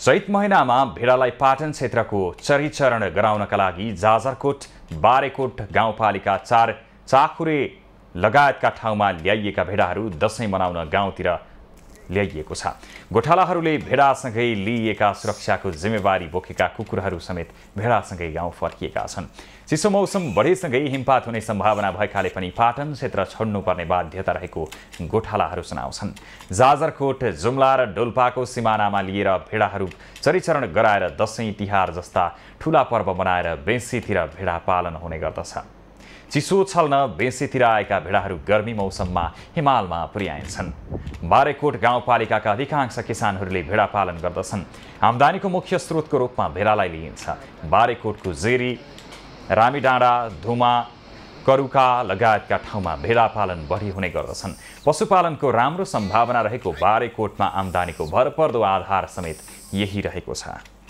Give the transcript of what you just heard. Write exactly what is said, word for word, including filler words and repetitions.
चैत महिनामा भेडालाई पाटन क्षेत्रको चरीचरण गराउनका लागि जाजरकोट बारेकोट गाउँपालिका चार चाखुरे लगायतका ठाउँमा ल्याइएका भेडाहरू दशैं मनाउन गाउँतिर ल्याइएको छ। गोठालाहरूले भेडासँगै लिइएका सुरक्षाको जिम्मेवारी बोकेका कुकुरहरू समेत भेडासँगै गाउँ फर्किएका छन्। चिसो मौसम बढेसँगै हिमपात हुने सम्भावना भएकाले पनि पाटन क्षेत्र छोड्नुपर्ने बाध्यता रहेको गोठालाहरू सुनाउँछन्। जाजरकोट, जुम्ला र डोल्पाको सिमानामा लिएर भेडाहरू चरीचरण गराएर दशैं तिहार जस्ता ठूला पर्व मनाएर बेँसीतिर भेडा पालन हुने गर्दछ। चिसो छल्न बेँसीतिर आएका भेडाहरू गर्मी मौसममा हिमालमा पुर्याइन्छन्। बारेकोट गाउँपालिकाका अधिकांश किसानहरूले भेडा पालन गर्दछन्। आम्दानीको मुख्य स्रोतको रूपमा भेडालाई लिइन्छ। बारेकोटको जेरी, रामीडाँडा, धुमा, करुका लगायतका ठाउँमा भेडा पालन बढी हुने गर्दछन्। पशुपालनको राम्रो सम्भावना रहेको बारेकोटमा आम्दानीको भरपर्दो आधार समेत यही रहेको छ।